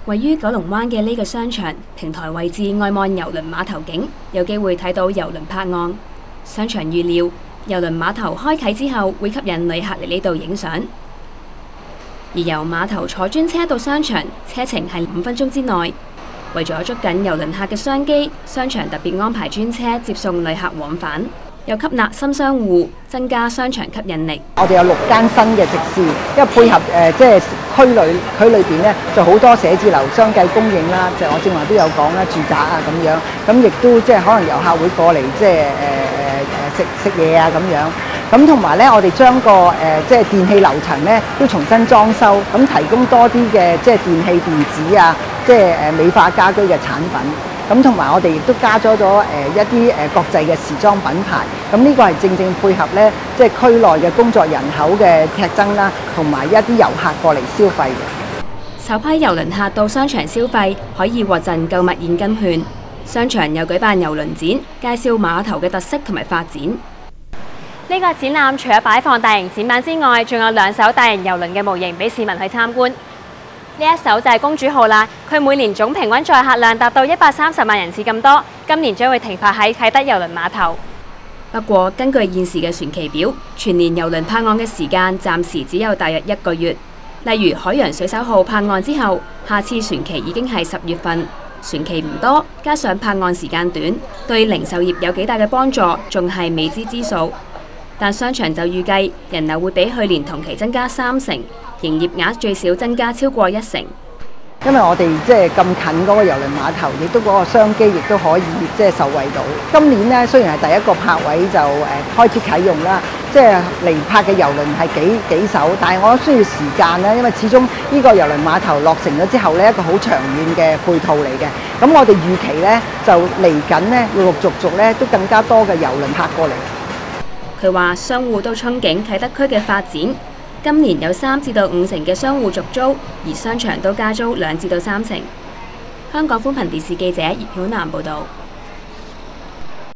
位於九龍灣嘅呢個商場，平台位置外望郵輪碼頭景，有機會睇到郵輪泊岸。商場預料郵輪碼頭開啟之後，會吸引旅客嚟呢度影相。而由碼頭坐專車到商場，車程係5分鐘之內。為咗捉緊郵輪客嘅商機，商場特別安排專車接送旅客往返，又吸納新商戶，增加商場吸引力。 我哋有6間新嘅直線，因為配合即係區裏邊咧，就好多寫字樓相繼供應啦。就我正話都有講啦，住宅啊咁樣，咁亦都即係可能遊客會過嚟即係食嘢啊咁樣。咁同埋咧，我哋將個即係電器樓層咧都重新裝修，咁提供多啲嘅即係電器電子啊，即係美化家居嘅產品。咁同埋我哋亦都加咗一啲國際嘅時裝品牌。咁呢個係正正配合咧，即係區內嘅工作人口嘅劇增啦，同埋一啲遊客過嚟消費嘅。 首批郵輪客到商場消費可以獲贈購物現金券。商場又舉辦郵輪展，介紹碼頭嘅特色同埋發展。呢個展覽除咗擺放大型展板之外，仲有2艘大型郵輪嘅模型俾市民去參觀。呢一艘就係公主號啦，佢每年總平均載客量達到130萬人次咁多，今年將會停泊喺啟德郵輪碼頭。不過根據現時嘅船期表，全年郵輪泊岸嘅時間暫時只有大約1個月。例如海洋水手號泊岸之後，下次船期已經係10月份，船期唔多，加上泊岸時間短，對零售業有幾大嘅幫助，仲係未知之數。但商場就預計人流會比去年同期增加3成，營業額最少增加超過1成。 因為我哋即係咁近嗰個郵輪碼頭，亦都嗰個商機亦都可以即係受惠到。今年呢，雖然係第一個泊位就開始啟用啦，即係嚟泊嘅郵輪係幾艘，但係我需要時間啦，因為始終呢個郵輪碼頭落成咗之後呢，一個好長遠嘅配套嚟嘅。咁我哋預期呢，就嚟緊呢，陸陸續續呢，都更加多嘅郵輪泊過嚟。 佢話商戶都憧憬啟德區嘅發展，今年有3至到5成嘅商戶續租，而商場都加租2至到3成。香港寬頻電視記者葉曉南報導。